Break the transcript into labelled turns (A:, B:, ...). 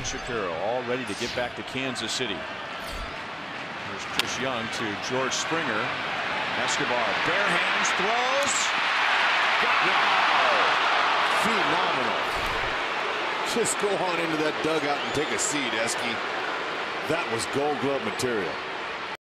A: Shapiro all ready to get back to Kansas City. Here's Chris Young to George Springer. Escobar bare hands throws.
B: Wow. Phenomenal. Just go on into that dugout and take a seat, Esky. That was Gold Glove material.